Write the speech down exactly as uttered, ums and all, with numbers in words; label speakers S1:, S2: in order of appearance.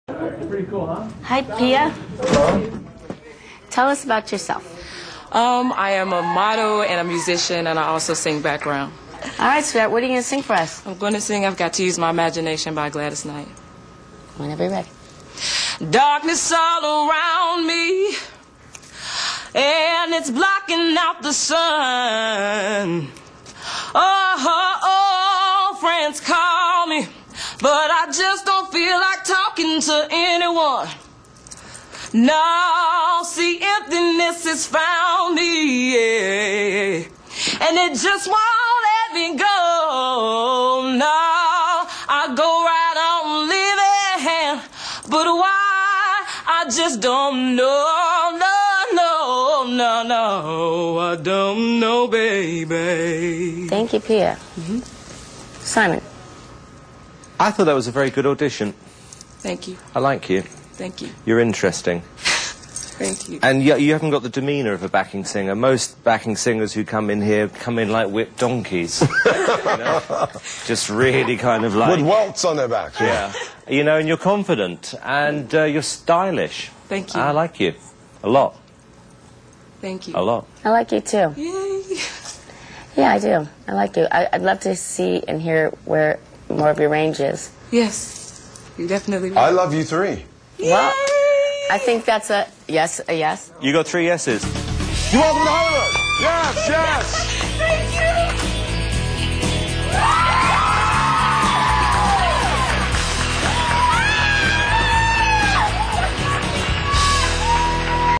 S1: Pretty cool, huh?
S2: Hi, Pia.
S1: Hello.
S2: Tell us about yourself.
S3: Um, I am a model and a musician, and I also sing background.
S2: All right, sweetheart, what are you going to sing for us?
S3: I'm going to sing I've Got to Use My Imagination by Gladys Knight.
S2: Whenever you're ready.
S3: Darkness all around me, and it's blocking out the sun. Oh, oh, oh, friends call me, but I just don't feel like talking to anyone. No, see, emptiness has found me, yeah, and it just won't let me go. No, I go right on living, but why, I just don't know. No, no, no, no, I don't know, baby.
S2: Thank you, Pia.
S3: Mm-hmm.
S2: Simon.
S4: I thought that was a very good audition.
S3: Thank you.
S4: I like you.
S3: Thank you.
S4: You're interesting.
S3: Thank you.
S4: And you, you haven't got the demeanour of a backing singer. Most backing singers who come in here come in like whipped donkeys. You know? Just really kind of like...
S5: With welts on their backs.
S4: Yeah. You know, and you're confident, and uh, you're stylish.
S3: Thank you.
S4: I like you. A lot.
S3: Thank you.
S4: A lot.
S2: I like you, too.
S3: Yay.
S2: Yeah, I do. I like you. I, I'd love to see and hear where more of your range is.
S3: Yes. You definitely will.
S5: I love you three.
S2: Well, I think that's a yes, a yes.
S4: You got three yeses.
S5: You're welcome to Hollywood.